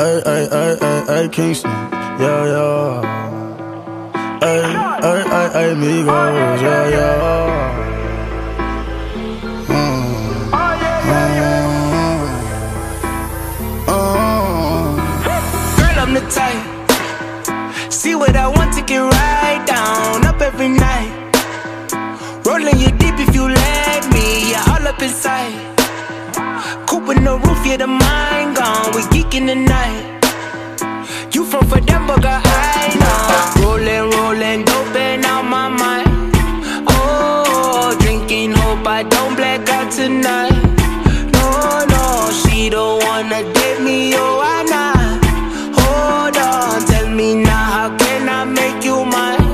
Ay, Kingston, yeah. Ay, amigos, yeah. Girl, I'm the type. See what I want, take it right down, up every night. Rolling you deep if you let me, yeah, all up inside. Coop in the roof, yeah, the mind gone, we geeking the night. You from Ferdinand, girl, I know. Rolling, doping out my mind. Oh, drinking, hope I don't black out tonight. No, she don't wanna date me, oh, I not. Hold on, tell me now, how can I make you mine?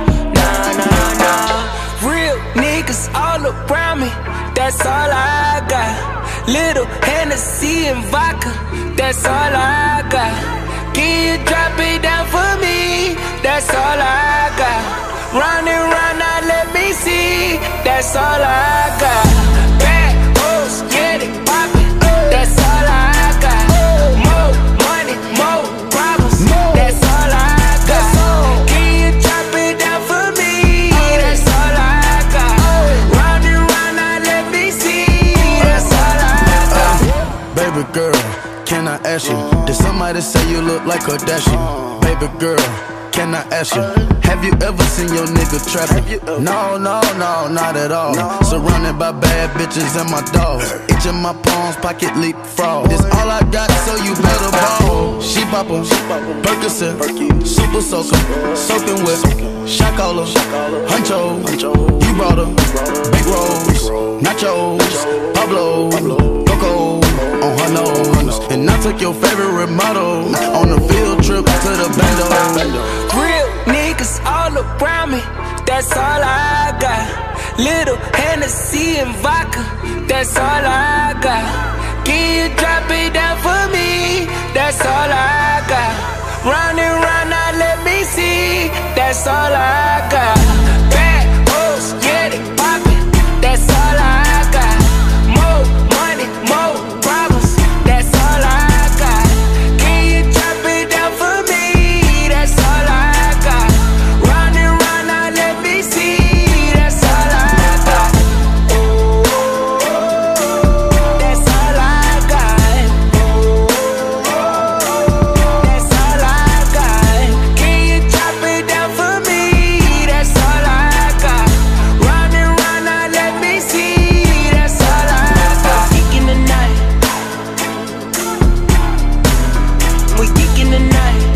Nah. Real niggas all around me, that's all I got. Little Hennessy and vodka, that's all I got. Can you drop it down for me? That's all I got. Round and round, now let me see. That's all I got. Bad hoes, yeah, they poppin'. That's all I got. More money, more problems. That's all I got. Can you drop it down for me? That's all I got. Round and round, now let me see. That's all I got. Baby girl, can I ask you? Did somebody say you look like Kardashian? Baby girl, can I ask you? Have you ever seen your nigga trapping? No, not at all. Surrounded by bad bitches and my dogs. Itching my palms, pocket leap fraud. This all I got, so you better ball. She popper, Percocet, super soaker, soaking wet, shot caller, huncho. You brought her, big rolls, nachos, Pablo, Coco on her nose. And I took your favorite model on a field trip to the bando. Real niggas all around me, that's all I got. Little Hennessy and vodka, that's all I got. Can you drop it down for me? That's all I got. Round and round, now let me see. That's all I got. Bad hoes, yeah, they poppin'. That's all I got. More money, more problems. That's all I got. Can you drop it down for me? That's all I got. Round and round, now let me see. That's all I got. That's all I got. That's all I got. Can you drop it down for me? That's all I got. Round and round, now let me see. That's all I got. We geeking the night. We geeking the night.